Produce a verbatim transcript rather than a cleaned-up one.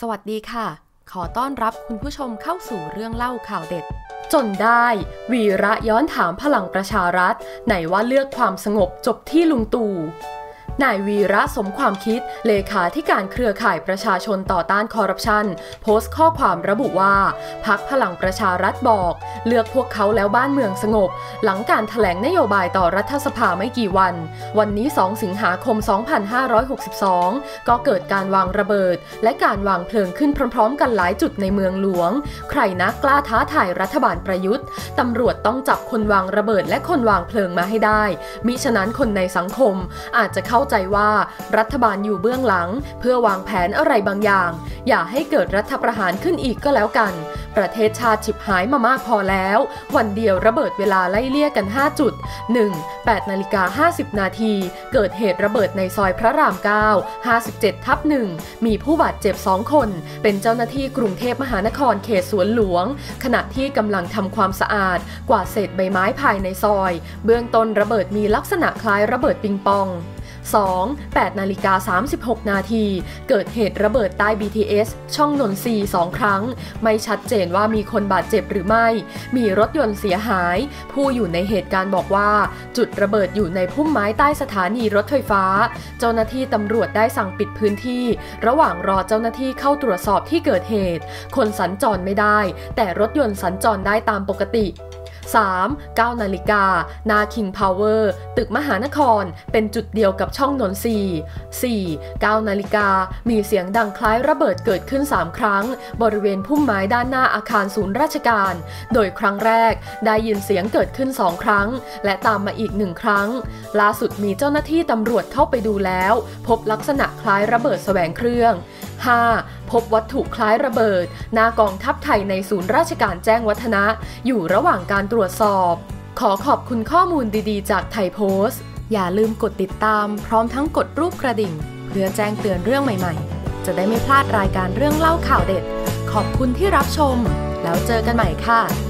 สวัสดีค่ะขอต้อนรับคุณผู้ชมเข้าสู่เรื่องเล่าข่าวเด็ดจนได้วีระย้อนถามพลังประชารัฐไหนว่าเลือกความสงบจบที่ลุงตู่นายวีระสมความคิดเลขาธิการเครือข่ายประชาชนต่อต้านคอร์รัปชันโพสต์ข้อความระบุว่าพรรคพลังประชารัฐบอกเลือกพวกเขาแล้วบ้านเมืองสงบหลังการแถลงนโยบายต่อรัฐสภาไม่กี่วันวันนี้สองสิงหาคมสองพันห้าร้อยหกสิบสองก็เกิดการวางระเบิดและการวางเพลิงขึ้นพร้อมๆกันหลายจุดในเมืองหลวงใครนักกล้าท้าทายรัฐบาลประยุทธ์ตำรวจต้องจับคนวางระเบิดและคนวางเพลิงมาให้ได้มิฉะนั้นคนในสังคมอาจจะเข้าใจว่ารัฐบาลอยู่เบื้องหลังเพื่อวางแผนอะไรบางอย่างอย่าให้เกิดรัฐประหารขึ้นอีกก็แล้วกันประเทศชาติฉิบหายมามากพอแล้ววันเดียวระเบิดเวลาไล่เลี่ยกันห้าจุด หนึ่ง แปดนาฬิกาห้าสิบนาทีเกิดเหตุระเบิดในซอยพระรามเก้า ห้าสิบเจ็ดทับหนึ่งมีผู้บาดเจ็บสองคนเป็นเจ้าหน้าที่กรุงเทพมหานครเขตสวนหลวงขณะที่กำลังทำความสะอาดกวาดเศษใบไม้ภายในซอยเบื้องต้นระเบิดมีลักษณะคล้ายระเบิดปิงปองสอง แปดนาฬิกาสามสิบหกนาทีเกิดเหตุระเบิดใต้ บี ที เอส ช่องนนทรีสองครั้งไม่ชัดเจนว่ามีคนบาดเจ็บหรือไม่มีรถยนต์เสียหายผู้อยู่ในเหตุการณ์บอกว่าจุดระเบิดอยู่ในพุ่มไม้ใต้สถานีรถไฟฟ้าเจ้าหน้าที่ตำรวจได้สั่งปิดพื้นที่ระหว่างรอเจ้าหน้าที่เข้าตรวจสอบที่เกิดเหตุคนสัญจรไม่ได้แต่รถยนต์สัญจรได้ตามปกติสาม เก้านาฬิกาหน้า King Power ตึกมหานครเป็นจุดเดียวกับช่องนนทรีสี่ เก้านาฬิกามีเสียงดังคล้ายระเบิดเกิดขึ้นสามครั้งบริเวณพุ่มไม้ด้านหน้าอาคารศูนย์ราชการโดยครั้งแรกได้ยินเสียงเกิดขึ้นสองครั้งและตามมาอีกหนึ่งครั้งล่าสุดมีเจ้าหน้าที่ตำรวจเข้าไปดูแล้วพบลักษณะคล้ายระเบิดแสวงเครื่องห้า พบวัตถุคล้ายระเบิดหน้ากองทัพไทยในศูนย์ราชการแจ้งวัฒนะอยู่ระหว่างการตรวจสอบขอขอบคุณข้อมูลดีๆจากไทยโพสต์อย่าลืมกดติดตามพร้อมทั้งกดรูปกระดิ่งเพื่อแจ้งเตือนเรื่องใหม่ๆจะได้ไม่พลาดรายการเรื่องเล่าข่าวเด็ดขอบคุณที่รับชมแล้วเจอกันใหม่ค่ะ